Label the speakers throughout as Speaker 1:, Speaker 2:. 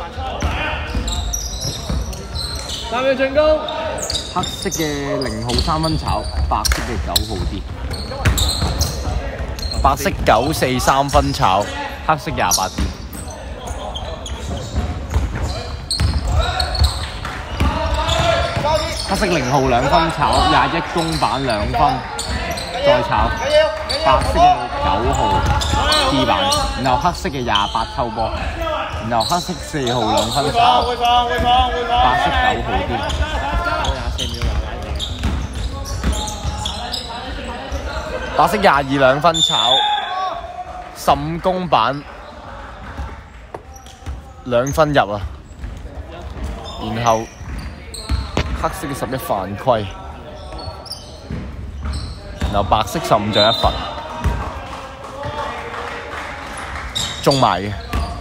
Speaker 1: 3秒進攻。
Speaker 2: 黑色嘅0號3分炒，白色嘅9號啲。白色943分炒，黑色28啲。黑色0號2分炒，21公板2分，再炒。白色嘅9號 D 板，然後黑色嘅28偷波，然後黑色4號2分炒，白色9號 D。白色22 2分炒，15公板2分入啊，然後黑色嘅11犯規，然後白色15就1分，中埋嘅。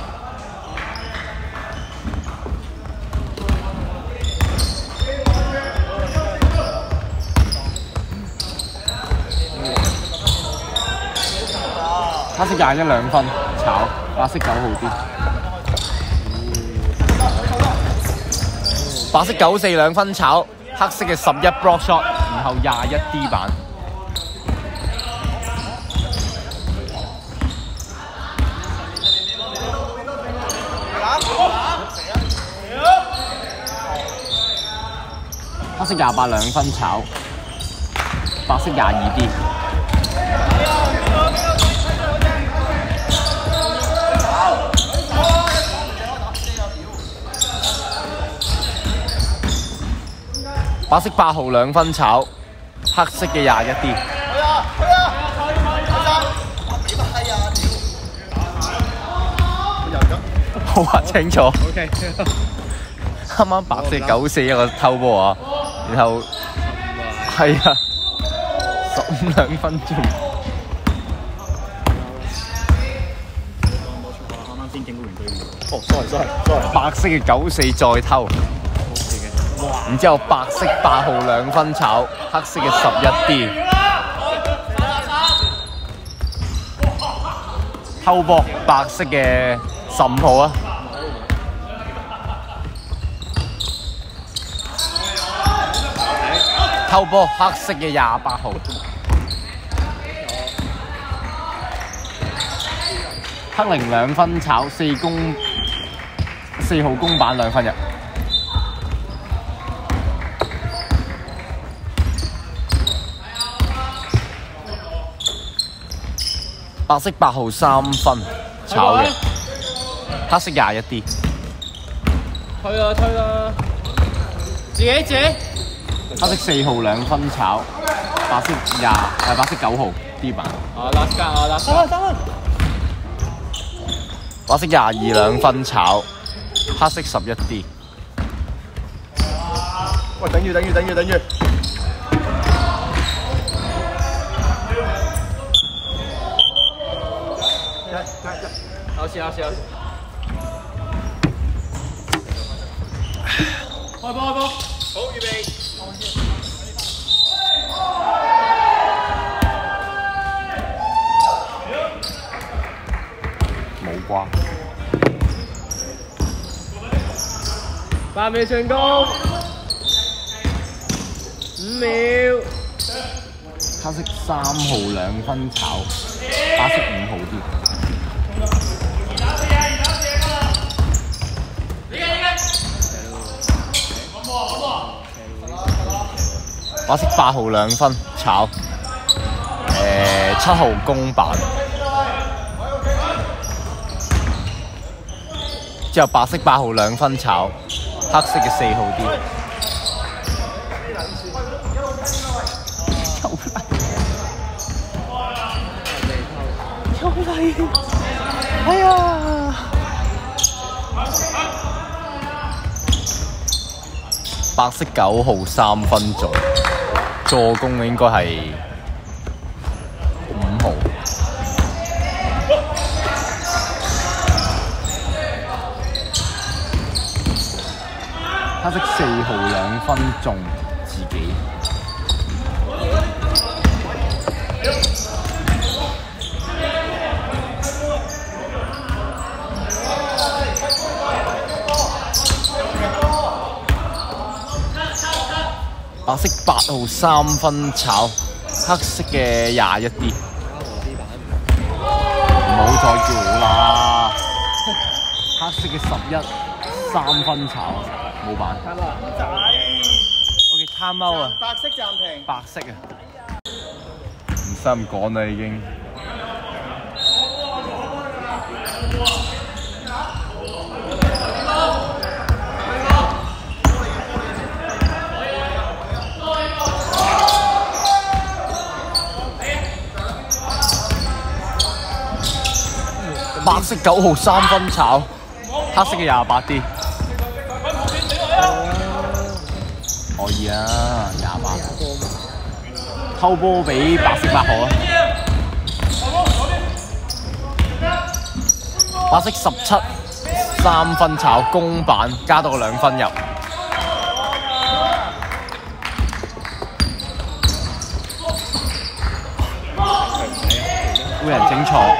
Speaker 2: 黑色21 2分炒，白色9號啲。白色94 2分炒，黑色嘅11 block shot， 然後21 D 板。黑色28 2分炒，白色22 D。白色8號2分炒，黑色嘅21 D。好話清楚。
Speaker 1: OK。
Speaker 2: 啱啱白色94一個偷波啊，然後係啊，15 2分鐘。
Speaker 1: 啱啱先警告完對面。
Speaker 2: 哦 ，sorry。白色嘅94再偷。然之後白色8號2分炒，黑色嘅11 D。偷波白色嘅15號啊。偷波黑色嘅28號。黑0 2分炒4號公板2分入。白色8號3分炒嘅，黑色21 D。
Speaker 1: 推啦！自己。
Speaker 2: 黑色4號2分炒，白色9號 D 板。
Speaker 1: last 間3分。
Speaker 2: 白色22 2分炒，黑色11 D。
Speaker 1: 喂，等住。有事。開波！好，預備。
Speaker 2: 冇瓜。
Speaker 1: 8秒進攻，5秒。
Speaker 2: 黑色3號2分炒，白色5號 D。白色8號2分炒，7號公板，之後白色8號2分炒，黑色嘅4號 D。又嚟！哎呀！白色9號3分做，助攻應該係5號。黑色4號2分中自己。 白色8號3分炒，黑色嘅21D。唔好再叫我啦！黑色嘅11 3分炒，冇辦。OK， time out 啊！
Speaker 3: 白色暫停。
Speaker 2: 白色啊！唔使咁講啦，已經。白色9號3分炒，黑色嘅28D。可以啊，28。偷波俾白色8號啊！白色17 3分炒，公板加多個2分入。會人整錯。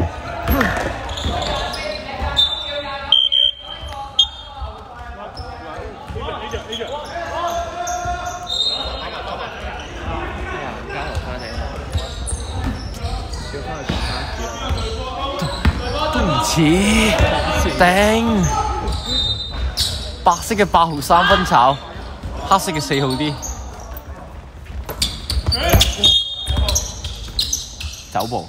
Speaker 2: 都唔似，頂！白色嘅8號3分炒，黑色嘅4號D。走步。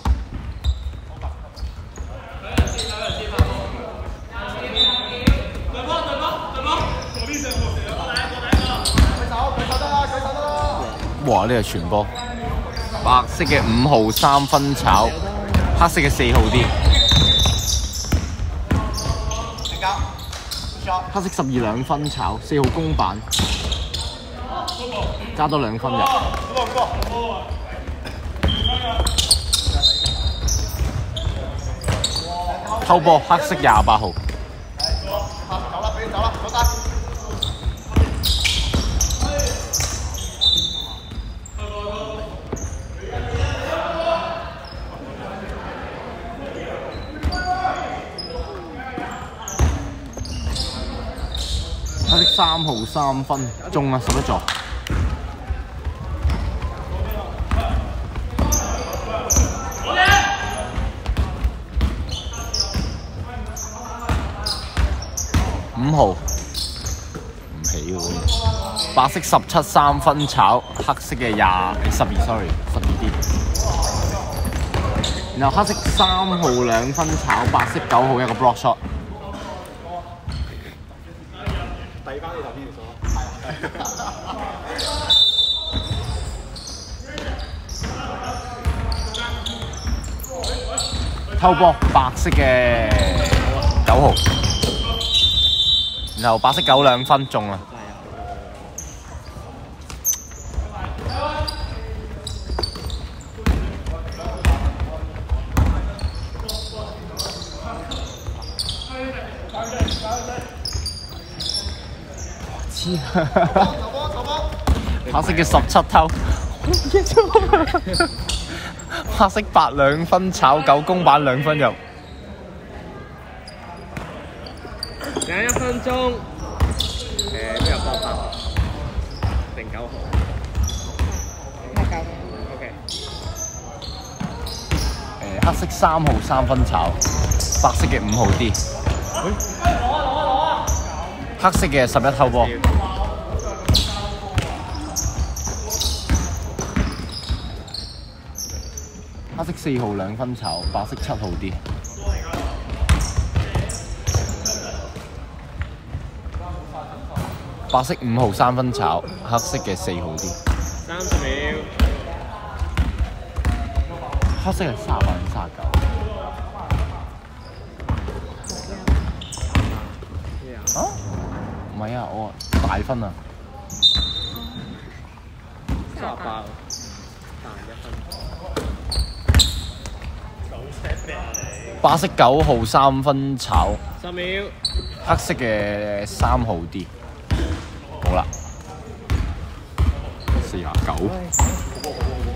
Speaker 2: 哇！呢個傳波，白色嘅5號3分炒，黑色嘅4號D。黑色12 2分炒，4號公板，加多2分入。偷波，黑色28號。黑色3號3分，中啊，11座。5號唔起喎，白色17 3分炒，黑色嘅12，sorry，12D。然後黑色3號2分炒，白色9號一個 block shot。遞翻你頭先條數。偷波，白色嘅9號。然後白色9 2分中啦。黐黑色嘅17偷，黑色8 2分炒9公板2分入。
Speaker 1: 剩1分鐘，邊有幫8號定9號？
Speaker 4: 係9號。
Speaker 1: OK。
Speaker 2: 黑色3號3分炒，白色嘅5號D。黑色嘅11偷波。黑色4號2分炒，白色7號D。白色5號3分炒，黑色嘅4號D。
Speaker 1: 30秒。
Speaker 2: 黑色係38 39。啊？唔係啊，我大分啊。
Speaker 1: 38，大1分。
Speaker 2: 白色9號3分炒
Speaker 1: 10秒。
Speaker 2: 黑色嘅3號D。好啦，49。